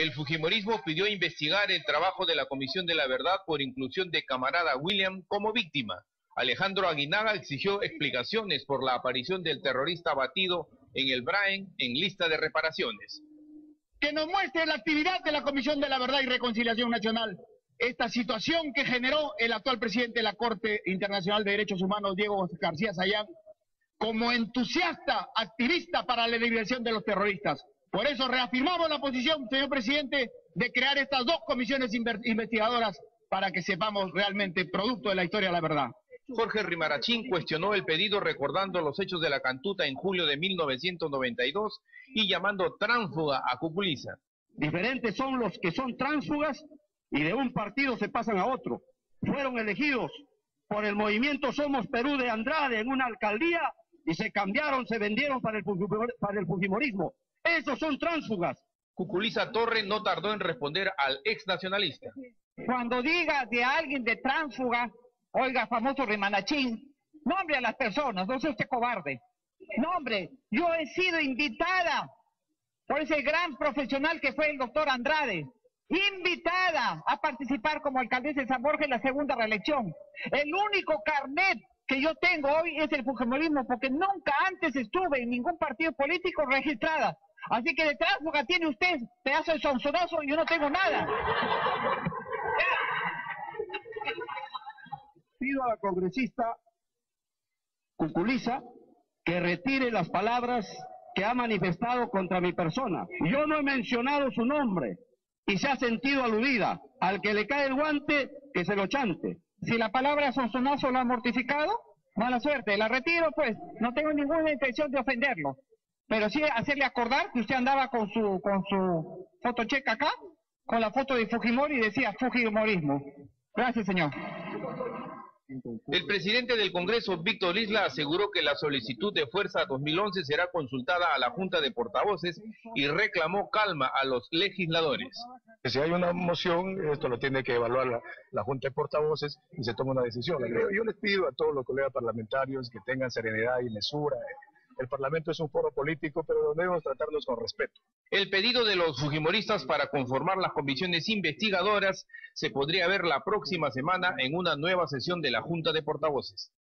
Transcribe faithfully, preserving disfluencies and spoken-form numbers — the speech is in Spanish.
El fujimorismo pidió investigar el trabajo de la Comisión de la Verdad por inclusión de camarada William como víctima. Alejandro Aguinaga exigió explicaciones por la aparición del terrorista abatido en el Braen en lista de reparaciones. Que nos muestre la actividad de la Comisión de la Verdad y Reconciliación Nacional. Esta situación que generó el actual presidente de la Corte Internacional de Derechos Humanos, Diego García Sayán, como entusiasta, activista para la liberación de los terroristas. Por eso reafirmamos la posición, señor presidente, de crear estas dos comisiones investigadoras para que sepamos realmente producto de la historia de la verdad. Jorge Rimarachín cuestionó el pedido recordando los hechos de la Cantuta en julio de mil novecientos noventa y dos y llamando tránsfuga a Cuculiza. Diferentes son los que son tránsfugas y de un partido se pasan a otro. Fueron elegidos por el movimiento Somos Perú de Andrade en una alcaldía y se cambiaron, se vendieron para el, para el fujimorismo. Esos son tránsfugas. Cuculiza Torre no tardó en responder al ex nacionalista. Cuando diga de alguien de tránsfuga, oiga, famoso Rimanachín, nombre a las personas, no sea usted cobarde. Nombre, yo he sido invitada por ese gran profesional que fue el doctor Andrade, invitada a participar como alcaldesa de San Borja en la segunda reelección. El único carnet que yo tengo hoy es el fujimorismo, porque nunca antes estuve en ningún partido político registrada. Así que de tránsfuga tiene usted, pedazo de sonsonazo, y yo no tengo nada. Pido a la congresista Cuculiza que retire las palabras que ha manifestado contra mi persona. Yo no he mencionado su nombre y se ha sentido aludida. Al que le cae el guante, que se lo chante. Si la palabra sonsonazo lo ha mortificado, mala suerte, la retiro pues, no tengo ninguna intención de ofenderlo. Pero sí hacerle acordar que usted andaba con su con su fotocheca acá, con la foto de Fujimori y decía Fujimorismo. Gracias, señor. El presidente del Congreso, Víctor Isla, aseguró que la solicitud de Fuerza dos mil once será consultada a la Junta de Portavoces y reclamó calma a los legisladores. Si hay una moción, esto lo tiene que evaluar la, la Junta de Portavoces y se toma una decisión. Yo les pido a todos los colegas parlamentarios que tengan serenidad y mesura. El Parlamento es un foro político, pero debemos tratarnos con respeto. El pedido de los fujimoristas para conformar las comisiones investigadoras se podría ver la próxima semana en una nueva sesión de la Junta de Portavoces.